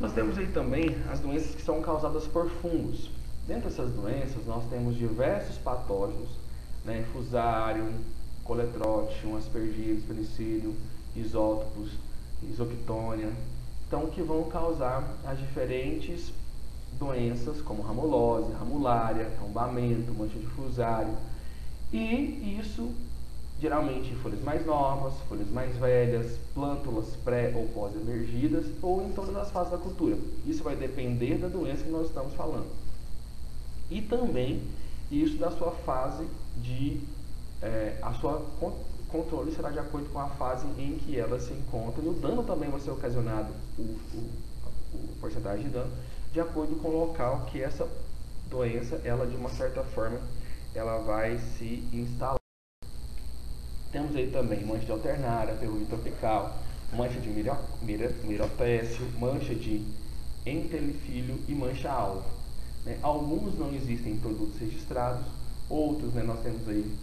Nós temos aí também as doenças que são causadas por fungos. Dentre essas doenças, nós temos diversos patógenos, né? Fusarium, Coletrotium, Aspergillus, Penicillium, Isótopos, Isoctônia, então que vão causar as diferentes doenças como ramulose, ramulária, tombamento, mancha de fusário, e isso geralmente em folhas mais novas, folhas mais velhas, plântulas pré ou pós-emergidas ou em todas as fases da cultura. Isso vai depender da doença que nós estamos falando. E também isso da sua fase de a sua controle será de acordo com a fase em que ela se encontra, e o dano também vai ser ocasionado, o porcentagem de dano, de acordo com o local que essa doença, ela de uma certa forma, ela vai se instalar. Temos aí também mancha de alternária, ferrugem tropical, mancha de mirotécio, mancha de entelifílio e mancha-alvo. Né? Alguns não existem produtos registrados, outros, né, nós temos aí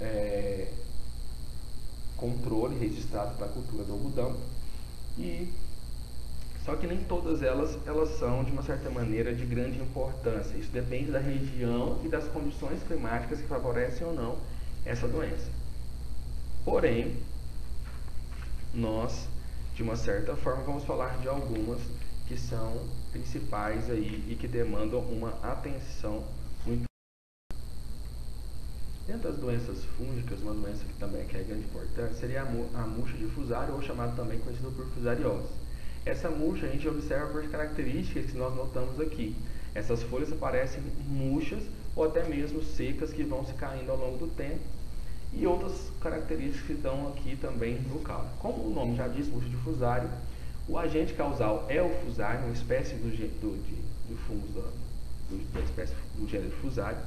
controle registrado para a cultura do algodão, só que nem todas elas são de uma certa maneira de grande importância. Isso depende da região e das condições climáticas que favorecem ou não essa doença. Porém, nós, de uma certa forma, vamos falar de algumas que são principais aí e que demandam uma atenção muito. Dentro das doenças fúngicas, uma doença que também é de grande importância seria a murcha de fusário, ou chamada também conhecida por fusariose. Essa murcha a gente observa por características que nós notamos aqui. Essas folhas aparecem murchas ou até mesmo secas, que vão se caindo ao longo do tempo, e outras características que estão aqui também no caule. Como o nome já diz, murcha de fusário, o agente causal é o fusário, uma espécie do fungos da espécie do gênero fusário,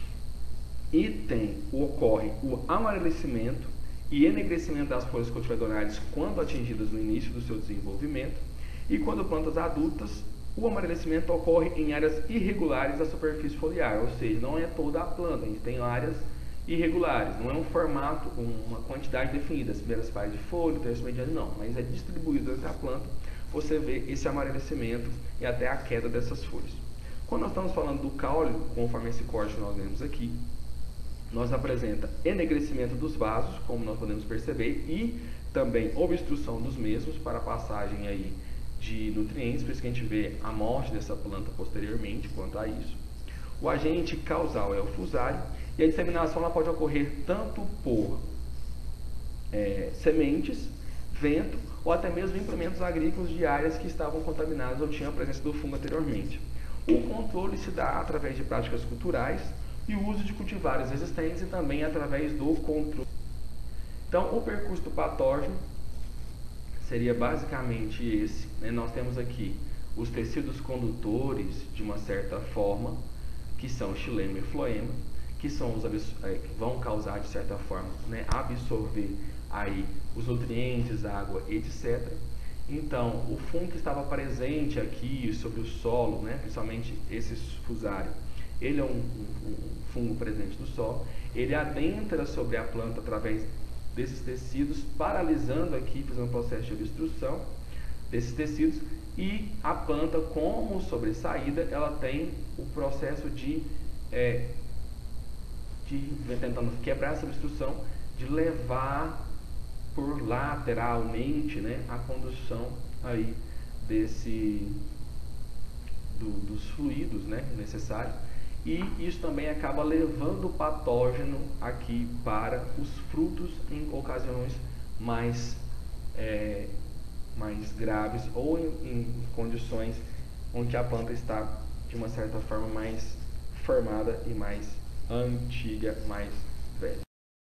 e ocorre o amarelecimento e enegrecimento das folhas cotiledonais quando atingidas no início do seu desenvolvimento, e quando plantas adultas, o amarelecimento ocorre em áreas irregulares da superfície foliar, ou seja, não é toda a planta, a gente tem áreas irregulares, não é um formato, uma quantidade definida, as primeiras pares de folha, o terço mediano, não, mas é distribuído entre a planta, você vê esse amarelecimento e até a queda dessas folhas. Quando nós estamos falando do caule, conforme esse corte que nós vemos aqui, nós apresenta enegrecimento dos vasos, como nós podemos perceber, e também obstrução dos mesmos para a passagem aí de nutrientes, por isso que a gente vê a morte dessa planta posteriormente quanto a isso. O agente causal é o fusário, e a disseminação ela pode ocorrer tanto por sementes, vento, ou até mesmo implementos agrícolas de áreas que estavam contaminadas ou tinham a presença do fungo anteriormente. O controle se dá através de práticas culturais e o uso de cultivares resistentes, e também através do controle. Então, o percurso do patógeno seria basicamente esse, né? Nós temos aqui os tecidos condutores, de uma certa forma, que são xilema e floema, que são que vão causar, de certa forma, né, absorver aí os nutrientes, água, etc. Então, o fungo que estava presente aqui sobre o solo, né, principalmente esse fusário, ele é um fungo presente no solo, ele adentra sobre a planta através desses tecidos, paralisando aqui, fazendo um processo de obstrução desses tecidos, e a planta, como sobressaída, ela tem o processo de tentando quebrar essa obstrução, de levar por lateralmente, né, a condução aí dos fluidos, né, necessários, e isso também acaba levando o patógeno aqui para os frutos em ocasiões mais graves, ou em condições onde a planta está de uma certa forma mais formada e mais antiga, mais velha.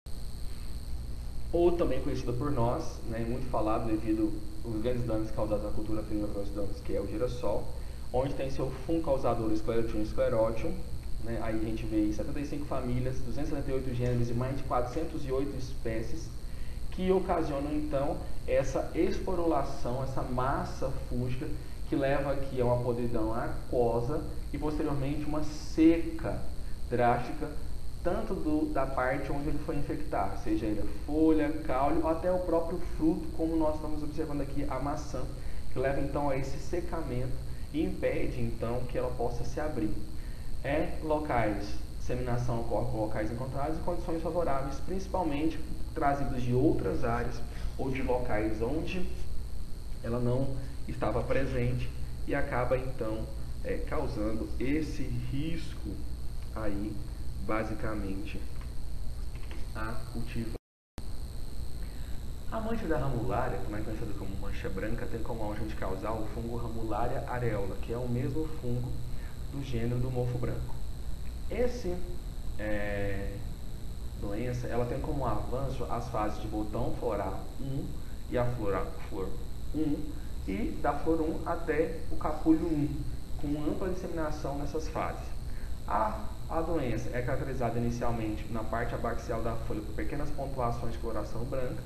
Ou também conhecida por nós, né, muito falado devido aos grandes danos causados à cultura prima pelos danos, que é o girassol, onde tem seu fungo causador Sclerotium sclerotium, né, aí a gente vê 75 famílias, 278 gêneros e mais de 408 espécies, que ocasionam então essa esporulação, essa massa fúngica, que leva aqui a uma podridão aquosa e posteriormente uma seca drástica, tanto da parte onde ele foi infectar, seja ele a folha, caule ou até o próprio fruto, como nós estamos observando aqui a maçã, que leva então a esse secamento e impede então que ela possa se abrir. Disseminação ocorre por locais encontrados em condições favoráveis, principalmente trazidos de outras áreas ou de locais onde ela não estava presente e acaba então causando esse risco aí, basicamente, a cultivar. A mancha da ramulária, também conhecida como mancha branca, tem como agente causal o fungo Ramularia areola, que é o mesmo fungo do gênero do mofo branco. Essa doença, ela tem como avanço as fases de botão floral 1 e a flor 1 e da flor 1 até o capulho 1, com ampla disseminação nessas fases. A doença é caracterizada inicialmente na parte abaxial da folha por pequenas pontuações de coloração branca,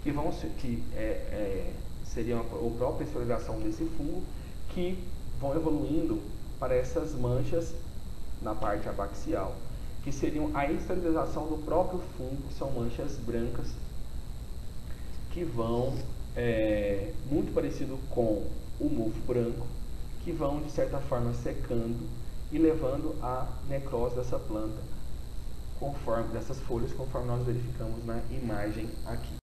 seriam a própria esfoliação desse fungo, que vão evoluindo para essas manchas na parte abaxial, que seriam a esterilização do próprio fungo, que são manchas brancas, que vão, muito parecido com o mofo branco, que vão de certa forma secando e levando à necrose dessa planta, dessas folhas, conforme nós verificamos na imagem aqui.